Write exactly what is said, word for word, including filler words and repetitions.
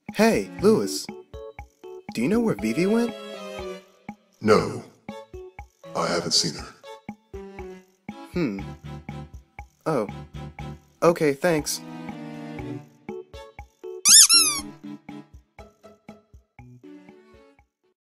Hey, Louis, do you know where Vivi went? No, I haven't seen her. Hmm. Oh. Okay, thanks.